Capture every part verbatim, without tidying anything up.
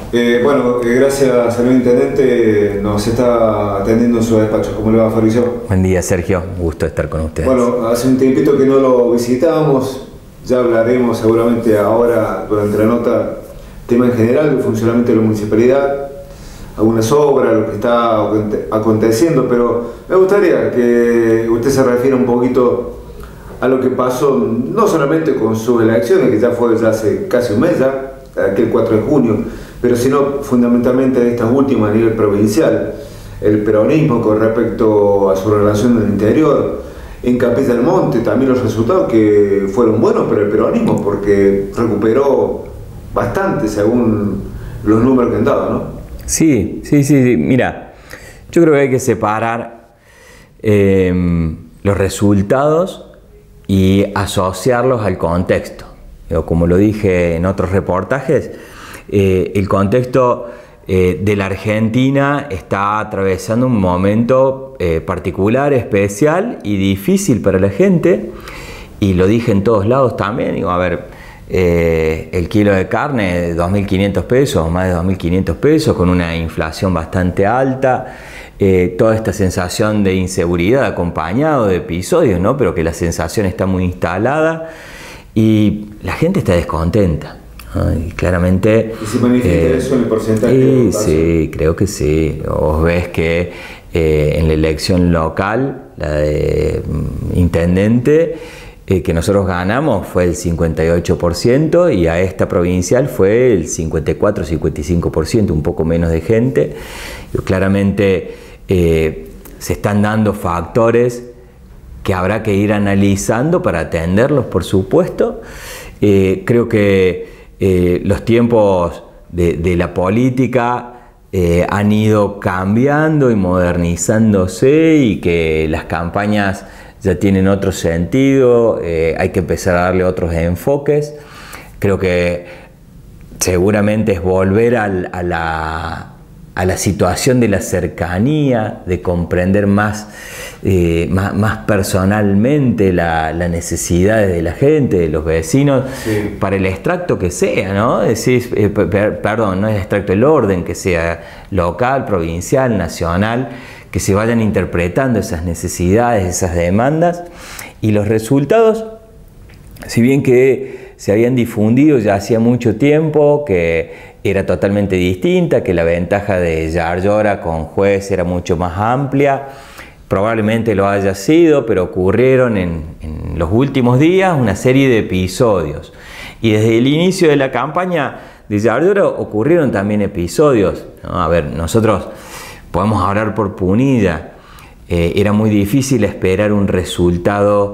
Eh, bueno, eh, gracias, señor Intendente, nos está atendiendo en su despacho. ¿Cómo le va, Fabricio? Buen día, Sergio. Gusto estar con ustedes. Bueno, hace un tiempito que no lo visitábamos, ya hablaremos seguramente ahora durante la nota, tema en general, el funcionamiento de la municipalidad, algunas obras, lo que está aconteciendo, pero me gustaría que usted se refiera un poquito a lo que pasó, no solamente con sus elecciones, que ya fue ya hace casi un mes ya, aquel cuatro de junio, pero sino fundamentalmente de estas últimas a nivel provincial, el peronismo con respecto a su relación en el interior, en Capilla del Monte también los resultados que fueron buenos para el peronismo, porque recuperó bastante según los números que han dado, ¿no? Sí, sí, sí, sí. Mira, yo creo que hay que separar eh, los resultados y asociarlos al contexto. Como lo dije en otros reportajes, eh, el contexto eh, de la Argentina está atravesando un momento eh, particular, especial y difícil para la gente, y lo dije en todos lados también. Digo, a ver, eh, el kilo de carne de dos mil quinientos pesos, más de dos mil quinientos pesos, con una inflación bastante alta, eh, toda esta sensación de inseguridad acompañado de episodios, ¿no? Pero que la sensación está muy instalada. Y la gente está descontenta, ¿no? Y claramente... ¿Y se manifiesta eh, eso en el porcentaje? Sí, sí, creo que sí. Vos ves que eh, en la elección local, la de mm, intendente, eh, que nosotros ganamos fue el cincuenta y ocho por ciento, y a esta provincial fue el cincuenta y cuatro, cincuenta y cinco por ciento, un poco menos de gente. Y claramente eh, se están dando factores que habrá que ir analizando para atenderlos, por supuesto. Eh, creo que eh, los tiempos de, de la política eh, han ido cambiando y modernizándose, y que las campañas ya tienen otro sentido, eh, hay que empezar a darle otros enfoques. Creo que seguramente es volver al, a la... a la situación de la cercanía, de comprender más, eh, más, más personalmente las la necesidades de la gente, de los vecinos, sí, para el extracto que sea, ¿no? Es decir, eh, per, perdón, no es extracto, el orden que sea local, provincial, nacional, que se vayan interpretando esas necesidades, esas demandas, y los resultados, si bien que se habían difundido ya hacía mucho tiempo, que era totalmente distinta, que la ventaja de Yarlora con Juez era mucho más amplia, probablemente lo haya sido, pero ocurrieron en, en los últimos días una serie de episodios. Y desde el inicio de la campaña de Yarlora ocurrieron también episodios, ¿no? A ver, nosotros podemos hablar por Punilla, eh, era muy difícil esperar un resultado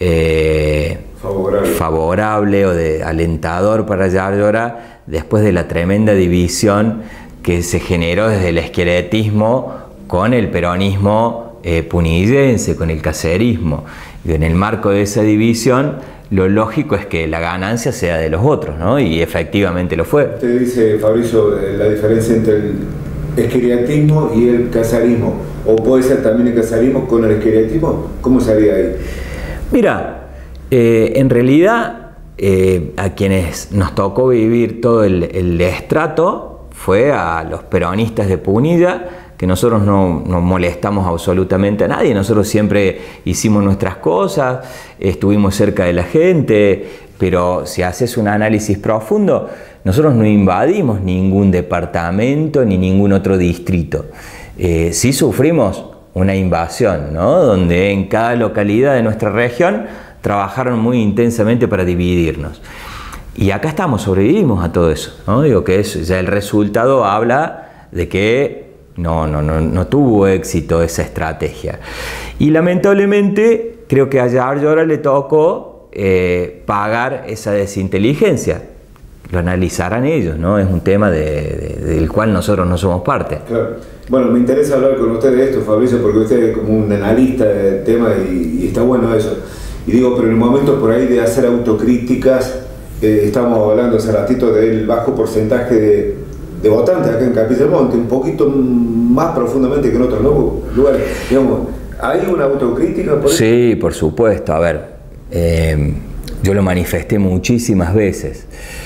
eh, favorable. favorable o de alentador para Yarlora, después de la tremenda división que se generó desde el esqueletismo con el peronismo eh, punillense, con el cacerismo. Y en el marco de esa división, lo lógico es que la ganancia sea de los otros, ¿no? Y efectivamente lo fue. Usted dice, Fabricio, la diferencia entre el esqueletismo y el cacerismo, o puede ser también el cacerismo con el esqueletismo, ¿cómo sería ahí? Mira, eh, en realidad... Eh, a quienes nos tocó vivir todo el, el estrato fue a los peronistas de Punilla, que nosotros no, no molestamos absolutamente a nadie, nosotros siempre hicimos nuestras cosas, estuvimos cerca de la gente, pero si haces un análisis profundo, nosotros no invadimos ningún departamento ni ningún otro distrito. Eh, sí sufrimos una invasión, ¿no? Donde en cada localidad de nuestra región trabajaron muy intensamente para dividirnos. Y acá estamos, sobrevivimos a todo eso, ¿no? Digo que eso, ya el resultado habla de que no, no, no, no tuvo éxito esa estrategia. Y lamentablemente creo que a Yarlora le tocó eh, pagar esa desinteligencia. Lo analizarán ellos, ¿no? Es un tema de, de, del cual nosotros no somos parte. Claro. Bueno, me interesa hablar con usted de esto, Fabricio, porque usted es como un analista del tema y, y está bueno eso. Y digo, pero en el momento por ahí de hacer autocríticas, eh, estamos hablando hace ratito del bajo porcentaje de, de votantes acá en Capilla del Monte, un poquito más profundamente que en otros lugares. Digamos, ¿hay una autocrítica por eso? Sí, por supuesto. A ver, eh, yo lo manifesté muchísimas veces.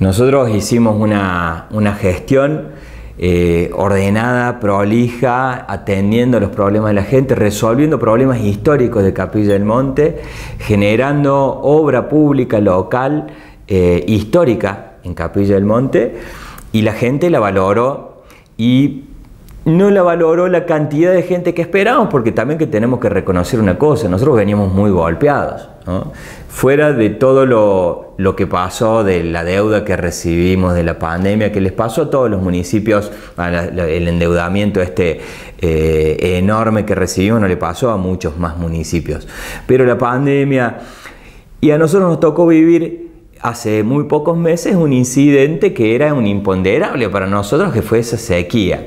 Nosotros hicimos una, una gestión eh, ordenada, prolija, atendiendo los problemas de la gente, resolviendo problemas históricos de Capilla del Monte, generando obra pública local eh, histórica en Capilla del Monte, y la gente la valoró, y no la valoró la cantidad de gente que esperábamos, porque también que tenemos que reconocer una cosa: nosotros veníamos muy golpeados, ¿no? Fuera de todo lo, lo que pasó, de la deuda que recibimos de la pandemia, que les pasó a todos los municipios, a la, la, el endeudamiento este eh, enorme que recibimos no le pasó a muchos más municipios, pero la pandemia, y a nosotros nos tocó vivir hace muy pocos meses un incidente que era un imponderable para nosotros, que fue esa sequía.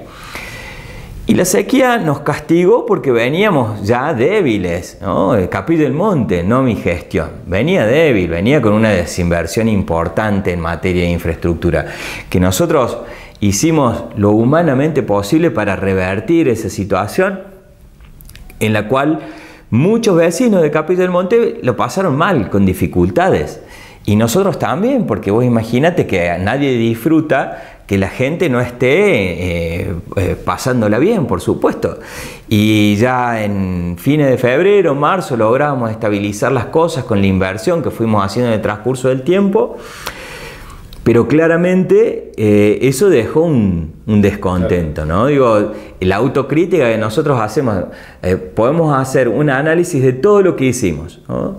Y la sequía nos castigó porque veníamos ya débiles, ¿no? Capilla del Monte, no mi gestión, venía débil, venía con una desinversión importante en materia de infraestructura, que nosotros hicimos lo humanamente posible para revertir esa situación, en la cual muchos vecinos de Capilla del Monte lo pasaron mal, con dificultades. Y nosotros también, porque vos imagínate que nadie disfruta que la gente no esté eh, eh, pasándola bien, por supuesto. Y ya en fines de febrero, marzo, logramos estabilizar las cosas con la inversión que fuimos haciendo en el transcurso del tiempo. Pero claramente eh, eso dejó un, un descontento, ¿no? Digo, la autocrítica que nosotros hacemos, eh, podemos hacer un análisis de todo lo que hicimos, ¿no?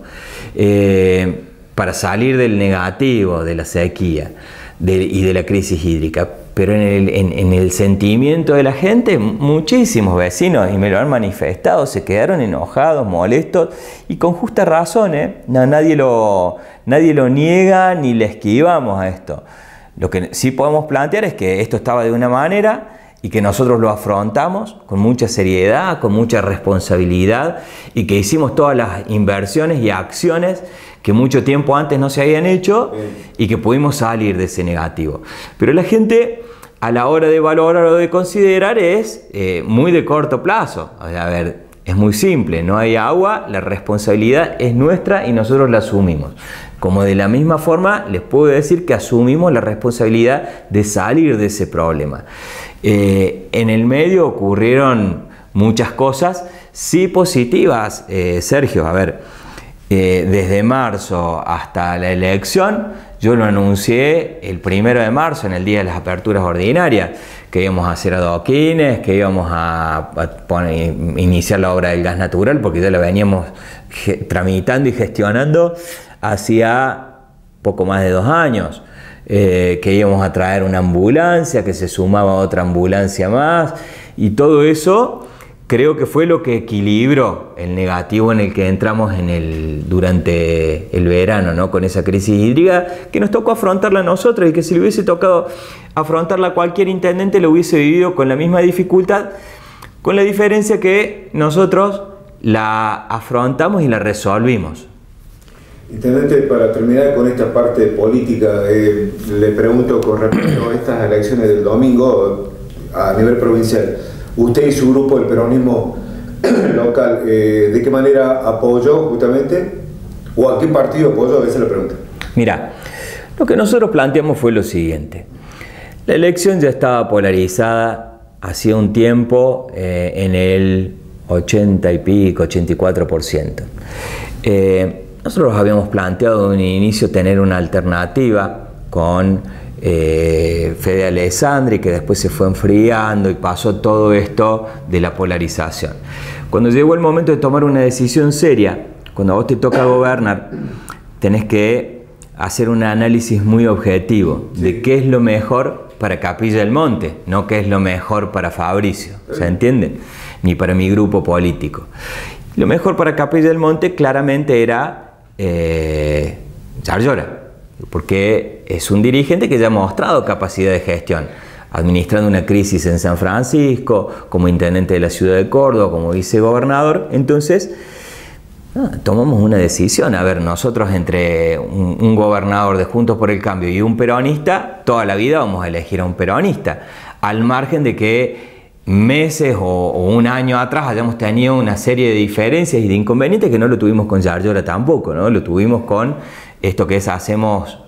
Eh, para salir del negativo, de la sequía de, y de la crisis hídrica. Pero en el, en, en el sentimiento de la gente, muchísimos vecinos, y me lo han manifestado, se quedaron enojados, molestos, y con justa razón, ¿eh? No, nadie, lo, nadie lo niega ni le esquivamos a esto. Lo que sí podemos plantear es que esto estaba de una manera y que nosotros lo afrontamos con mucha seriedad, con mucha responsabilidad, y que hicimos todas las inversiones y acciones que mucho tiempo antes no se habían hecho y que pudimos salir de ese negativo. Pero la gente, a la hora de valorar o de considerar, es eh, muy de corto plazo. A ver, es muy simple: no hay agua, la responsabilidad es nuestra y nosotros la asumimos. Como de la misma forma les puedo decir que asumimos la responsabilidad de salir de ese problema. Eh, en el medio ocurrieron muchas cosas, sí positivas, eh, Sergio. A ver, Eh, desde marzo hasta la elección, yo lo anuncié el primero de marzo, en el día de las aperturas ordinarias, que íbamos a hacer adoquines, que íbamos a, a poner, iniciar la obra del gas natural, porque ya la veníamos tramitando y gestionando hacía poco más de dos años. Eh, que íbamos a traer una ambulancia, que se sumaba otra ambulancia más, y todo eso creo que fue lo que equilibró el negativo en el que entramos en el, durante el verano, ¿no? Con esa crisis hídrica que nos tocó afrontarla a nosotros, y que si le hubiese tocado afrontarla a cualquier intendente lo hubiese vivido con la misma dificultad, con la diferencia que nosotros la afrontamos y la resolvimos. Intendente, para terminar con esta parte política, eh, le pregunto con respecto a estas elecciones del domingo a nivel provincial. Usted y su grupo, el peronismo local, eh, ¿de qué manera apoyó justamente? ¿O a qué partido apoyó? Esa es la pregunta. Mira, lo que nosotros planteamos fue lo siguiente. La elección ya estaba polarizada hacía un tiempo eh, en el ochenta y pico, ochenta y cuatro por ciento. Eh, nosotros habíamos planteado en un inicio tener una alternativa con Eh, Fede Alessandri, que después se fue enfriando y pasó todo esto de la polarización. Cuando llegó el momento de tomar una decisión seria, cuando a vos te toca gobernar, tenés que hacer un análisis muy objetivo de qué es lo mejor para Capilla del Monte, no qué es lo mejor para Fabricio, ¿se entiende? Ni para mi grupo político. Lo mejor para Capilla del Monte claramente era eh, Yarlora, porque es un dirigente que ya ha mostrado capacidad de gestión, administrando una crisis en San Francisco, como intendente de la ciudad de Córdoba, como vicegobernador. Entonces, ah, tomamos una decisión. A ver, nosotros entre un, un gobernador de Juntos por el Cambio y un peronista, toda la vida vamos a elegir a un peronista, al margen de que meses o, o un año atrás hayamos tenido una serie de diferencias y de inconvenientes que no lo tuvimos con Yarlora tampoco, ¿no? Lo tuvimos con esto que es hacemos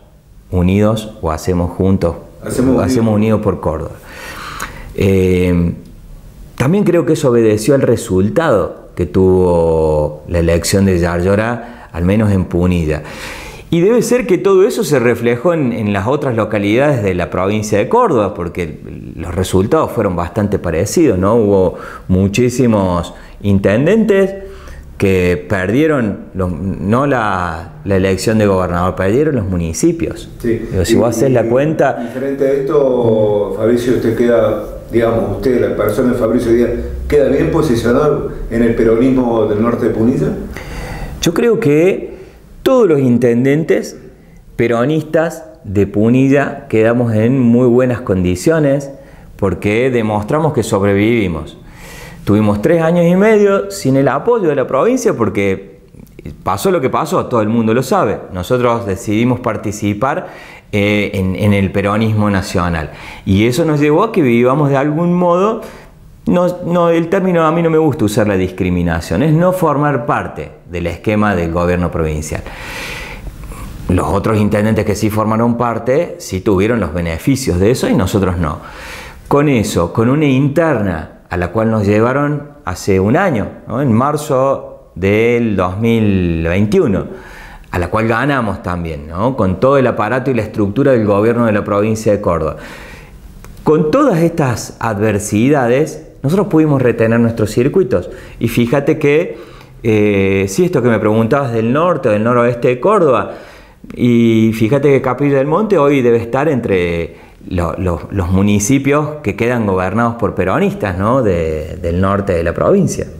unidos o hacemos juntos, hacemos, hacemos unidos por Córdoba. Eh, también creo que eso obedeció al resultado que tuvo la elección de Yarlora, al menos en Punilla. Y debe ser que todo eso se reflejó en, en las otras localidades de la provincia de Córdoba, porque los resultados fueron bastante parecidos, ¿no? Hubo muchísimos intendentes que perdieron, los, no la, la elección de gobernador, perdieron los municipios. Sí. Digo, si y, vos haces la cuenta... Diferente a esto, Fabricio, usted queda, digamos, usted, la persona de Fabricio Díaz, ¿queda bien posicionado en el peronismo del norte de Punilla? Yo creo que todos los intendentes peronistas de Punilla quedamos en muy buenas condiciones porque demostramos que sobrevivimos. Tuvimos tres años y medio sin el apoyo de la provincia porque pasó lo que pasó, todo el mundo lo sabe. Nosotros decidimos participar eh, en, en el peronismo nacional y eso nos llevó a que vivamos de algún modo, no, no, el término a mí no me gusta usar la discriminación, es no formar parte del esquema del gobierno provincial. Los otros intendentes que sí formaron parte, sí tuvieron los beneficios de eso y nosotros no. Con eso, con una interna a la cual nos llevaron hace un año, ¿no? En marzo del dos mil veintiuno, a la cual ganamos también, ¿no? Con todo el aparato y la estructura del gobierno de la provincia de Córdoba. Con todas estas adversidades, nosotros pudimos retener nuestros circuitos. Y fíjate que, eh, si esto que me preguntabas del norte o del noroeste de Córdoba, y fíjate que Capilla del Monte hoy debe estar entre Lo, lo, los municipios que quedan gobernados por peronistas, ¿no? de, del norte de la provincia.